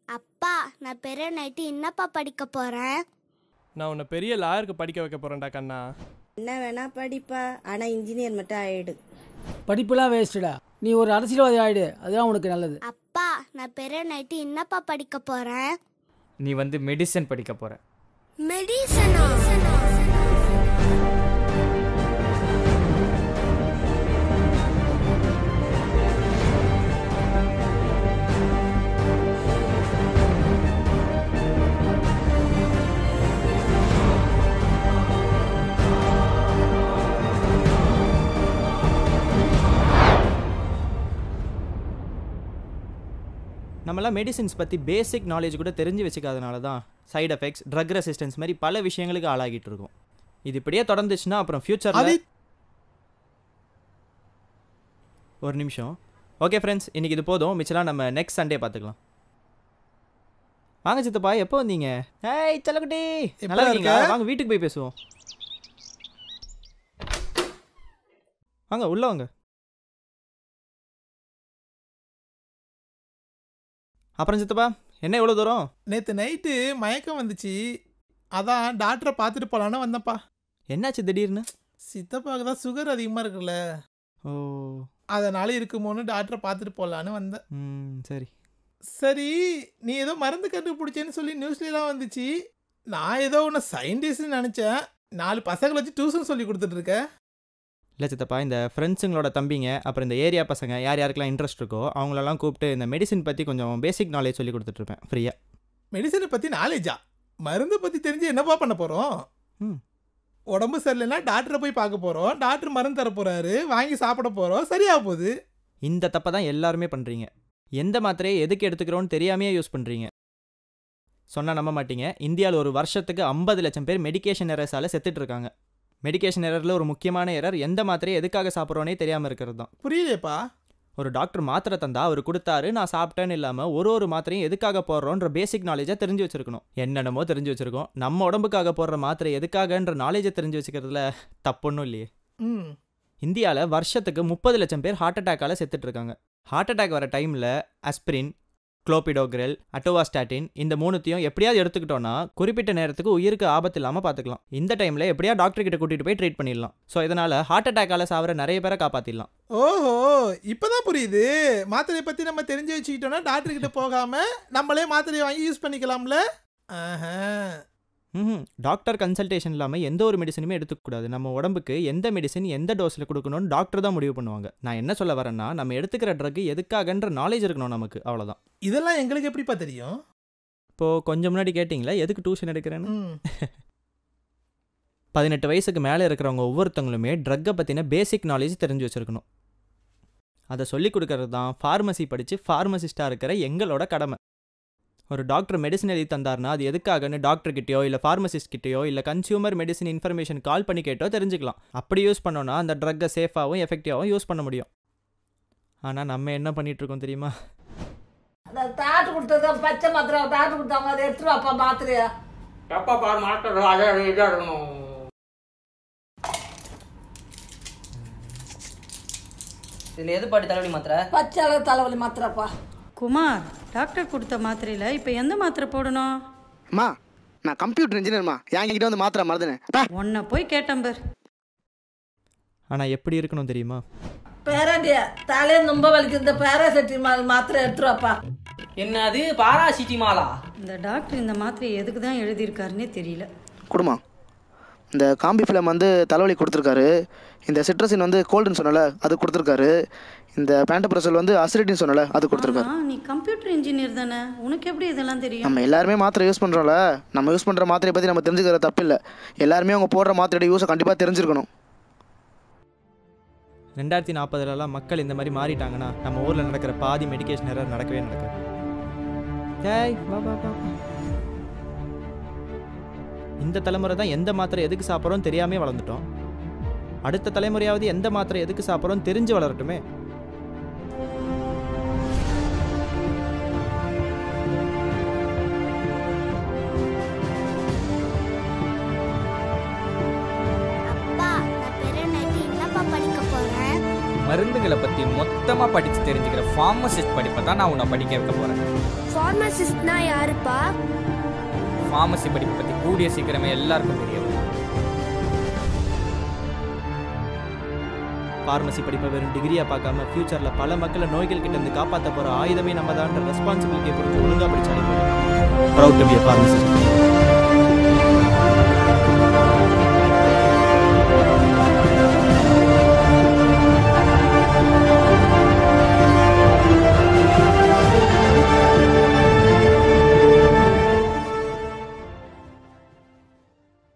அப்பா, நான் பெரிய நைட்டு என்னப்பா படிக்க போறேன்? நான் உன்னை பெரிய லாயருக்கு படிக்க வைக்க போறேன்டா கண்ணா. என்ன வேணா படிப்பா, ஆனா இன்ஜினியர் மட்டும் ஆயிடு. படிப்புலாம் வேஸ்ட்டுடா, நீ ஒரு அரசியல்வாதி ஆயிடு, அதுதான் உனக்கு நல்லது. அப்பா, நான் பெரிய நைட்டு என்னப்பா படிக்க போறேன்? நீ வந்து மெடிசன் படிக்க போற. மெடிசனா? நம்மளாம் மெடிசின்ஸ் பற்றி பேசிக் நாலேஜ் கூட தெரிஞ்சு வச்சுக்காதனால தான் சைட் எஃபெக்ட்ஸ், ட்ரக் ரெசிஸ்டன்ஸ் மாதிரி பல விஷயங்களுக்கு ஆளாகிட்டு இருக்கும். இது இப்படியே தொடர்ந்துச்சுன்னா அப்புறம் ஃப்யூச்சரில்... ஒரு நிமிஷம். ஓகே ஃப்ரெண்ட்ஸ், இன்றைக்கி இது போதும். மிச்சலாம் நம்ம நெக்ஸ்ட் சண்டே பார்த்துக்கலாம். வாங்க சித்தப்பா, எப்போ வந்தீங்க? ஏய் செல்லக்குட்டி, நல்லா இருக்கீங்களா? வாங்க வீட்டுக்கு போய் பேசுவோம். வாங்க உள்ள வாங்க. அப்புறம் சித்தப்பா, என்ன எவ்வளோ தூரம்? நேற்று நைட்டு மயக்கம் வந்துச்சு, அதான் டாக்டரை பார்த்துட்டு போகலான்னு வந்தப்பா. என்னாச்சு திடீர்னு? சித்தப்பாவுக்கு தான் சுகர் அதிகமாக இருக்குல்ல, ஓ அதனால இருக்குமோன்னு டாக்டரை பார்த்துட்டு போகலான்னு வந்தேன். சரி சரி, நீ ஏதோ மருந்து கண்டுபிடிச்சேன்னு சொல்லி நியூஸ்லாம் வந்துச்சு. நான் ஏதோ ஒன்று சயின்டிஸ்ட்னு நினச்சேன். 4 பசங்களை வச்சு டியூஷன் சொல்லி கொடுத்துட்ருக்கேன். இல்லை சித்தப்பா, இந்த ஃப்ரெண்ட்ஸுங்களோட தம்பிங்க, அப்புறம் இந்த ஏரியா பசங்க யார் யாருக்கெல்லாம் இன்ட்ரெஸ்ட் இருக்கோ அவங்களெல்லாம் கூப்பிட்டு இந்த மெடிசின் பற்றி கொஞ்சம் பேசிக் நாலேஜ் சொல்லி கொடுத்துட்ருப்பேன் ஃப்ரீயாக. மெடிசனை பற்றி நாலேஜா? மருந்து பற்றி தெரிஞ்சு என்னப்பா பண்ண போகிறோம்? உடம்பு சரியில்லைன்னா டாக்டரை போய் பார்க்க போகிறோம், டாக்டர் மருந்து தர போகிறாரு, வாங்கி சாப்பிட போகிறோம், சரியாக போகுது. இந்த தப்பை தான் எல்லாருமே பண்ணுறீங்க. எந்த மாத்திரையை எதுக்கு எடுத்துக்கிறோன்னு தெரியாமையே யூஸ் பண்ணுறீங்க. சொன்னால் நம்ப மாட்டீங்க, இந்தியாவில் ஒரு வருஷத்துக்கு 50 லட்சம் பேர் மெடிக்கேஷன் எரர்ஸால் செத்துட்ருக்காங்க. மெடிக்கேஷன் எரரில் ஒரு முக்கியமான எரர் எந்த மாத்திரையை எதுக்காக சாப்பிட்றோன்னே தெரியாமல் இருக்கிறது தான். புரியலையப்பா? ஒரு டாக்டர் மாத்திரை தந்தா அவர் கொடுத்தாரு, நான் சாப்பிட்டேன்னு இல்லாமல் ஒரு மாத்திரையும் எதுக்காக போடுறோன்ற பேசிக் நாலேஜை தெரிஞ்சு வச்சிருக்கணும். என்னென்னமோ தெரிஞ்சு வச்சிருக்கோம். நம்ம உடம்புக்காக போடுற மாத்திரை எதுக்காகன்ற நாலேஜை தெரிஞ்சு வச்சுக்கிறதுல தப்பொன்னும் இல்லையே. இந்தியாவில் வருஷத்துக்கு 30 லட்சம் பேர் ஹார்ட் அட்டாக்கால் செத்துட்ருக்காங்க. ஹார்ட் அட்டாக் வர டைமில் அஸ்பிரின், குளோபிடோக்ரெல், அட்டோவாஸ்டாட்டின் இந்த 3த்தையும் எப்படியாவது எடுத்துக்கிட்டோன்னா குறிப்பிட்ட நேரத்துக்கு உயிருக்கு ஆபத்து இல்லாமல் பார்த்துக்கலாம். இந்த டைமில் எப்படியா டாக்டர் கிட்ட கூட்டிகிட்டு போய் ட்ரீட் பண்ணிடலாம். ஸோ இதனால் ஹார்ட் அட்டாக்கால் சாவர நிறைய பேரை காப்பாற்றிடலாம். ஓஹோ, இப்போதான் புரியுது. மாத்திரையை பற்றி நம்ம தெரிஞ்சு வச்சுக்கிட்டோன்னா டாக்டர்கிட்ட போகாமல் நம்மளே மாத்திரையை வாங்கி யூஸ் பண்ணிக்கலாம்ல. டாக்டர் கன்சல்டேஷன் இல்லாமல் எந்த ஒரு மெடிசனுமே எடுத்துக்கூடாது. நம்ம உடம்புக்கு எந்த மெடிசன் எந்த டோஸில் கொடுக்கணும்னு டாக்டர் தான் முடிவு பண்ணுவாங்க. நான் என்ன சொல்ல வரேன்னா, நம்ம எடுத்துக்கிற ட்ரக் எதுக்காகன்ற நாலேஜ் இருக்கணும் நமக்கு, அவ்வளோதான். இதெல்லாம் எங்களுக்கு எப்படிப்பா தெரியும்? இப்போது கொஞ்சம் முன்னாடி கேட்டிங்களா எதுக்கு டியூஷன் எடுக்கிறேன்னு. 18 வயசுக்கு மேலே இருக்கிறவங்க ஒவ்வொருத்தவங்களுமே ட்ரக்கை பற்றின பேசிக் நாலேஜ் தெரிஞ்சு வச்சுருக்கணும். அதை சொல்லிக் கொடுக்கறது தான் ஃபார்மசி படித்து ஃபார்மசிஸ்ட்டாக இருக்கிற எங்களோட கடமை. ஒரு டாக்டர் மெடிசன் எழுதி தந்தார்னா அது எதுக்காகன்னு டாக்டர்கிட்டயோ இல்லை ஃபார்மசிஸ்ட்கிட்டயோ இல்லை கன்சியூமர் மெடிசன் இன்ஃபர்மேஷன் கால் பண்ணி கேட்டோ தெரிஞ்சுக்கலாம். அப்படி யூஸ் பண்ணோன்னா அந்த ட்ரக்கை சேஃபாகவும் எஃபெக்டிவாகவும் யூஸ் பண்ண முடியும். ஆனால் நம்ம என்ன பண்ணிகிட்ருக்கோம் தெரியுமா? டாக்டர் கொடுத்தது பச்சை மாத்திரை, டாக்டர் கொடுத்தாங்க, அதை எடுத்துட்டு வாப்பா மாத்திரையா. எப்பா பாரு மாத்திரை அதை இதாக இருக்கணும். இதில் எது பாட்டி தலைவலி மாத்திரை? பச்சை தலைவலி மாத்திரைப்பா. குமார், டாக்டர் கொடுத்த மாத்திரையில் இப்போ எந்த மாத்திரை போடணும்? அம்மா, நான் கம்ப்யூட்டர் இன்ஜினியர்மா, என்கிட்ட வந்து மாத்திரை மறந்துனேன். உன்னை போய் கேட்டேன் பேர். ஆனால் எப்படி இருக்கணும் தெரியுமா? பேராண்டியா தலையை ரொம்ப வலிக்கு, இந்த பேராசிட்டமால் மாத்திரை எடுத்துருவாப்பா. என்னது பாராசிட்டிமாலா? இந்த டாக்டர் இந்த மாத்திரையை எதுக்கு தான் எழுதியிருக்காருன்னே தெரியல. கொடுமா, இந்த காம்பி ஃபிலம் வந்து தலைவலி கொடுத்துருக்காரு, இந்த சிட்ரஸின் வந்து கோல்டுன்னு சொன்னல அது கொடுத்துருக்காரு, இந்த பேண்டப்ரசல் வந்து அசிடிட்டின்னு சொன்னல அது கொடுத்துருக்காரு. நீ கம்ப்யூட்டர் இன்ஜினியர் தானே, உனக்கு எப்படி இதெல்லாம் தெரியும்? நம்ம எல்லாருமே மாத்திரை யூஸ் பண்ணுறோம்ல, நம்ம யூஸ் பண்ணுற மாத்திரையை பற்றி நம்ம தெரிஞ்சுக்கிறது தப்பு இல்லை. எல்லாருமே அவங்க போடுற மாத்திரையோட யூஸை கண்டிப்பாக தெரிஞ்சிருக்கணும். 2040 மக்கள் இந்த மாதிரி மாறிட்டாங்கன்னா நம்ம ஊரில் நடக்கிற பாதி மெடிக்கேஷன் எரர் நடக்கவே நடக்காது. இந்த தலைமுறை தான் எந்த மாத்திரை எதுக்கு சாப்பிட்றோன்னு தெரியாமே வளர்ந்துட்டோம். அடுத்த தலைமுறையாவது எந்த மாத்திரை எதுக்கு சாப்பிட்றோன்னு தெரிஞ்சு வளரட்டுமே. அப்பா, நான் பெரிய நைட்டு என்னப்பா படிக்க போறேன்? மருந்துகளை பற்றி மொத்தமாக படித்து தெரிஞ்சுக்கிற ஃபார்மசிஸ்ட் படிப்பை தான் நான் உன்னை படிக்க வைக்க போகிறேன். ஃபார்மசிஸ்ட்னா யாருப்பா? ஃபார்மசி படிப்பை பற்றி கூடிய சீக்கிரமே எல்லாருக்கும் தெரியும். ஃபார்மசி படிப்பை வெறும் டிகிரியாக பார்க்காம ஃபியூச்சரில் பல மக்களை நோய்கள் கிட்ட இருந்து காப்பாற்ற போகிற ஆயுதமே நம்ம தான் ரெஸ்பான்சிபிலிட்டியை பொறுத்து ஒழுங்காக படிச்சாலே போதும். Proud to be a pharmacist.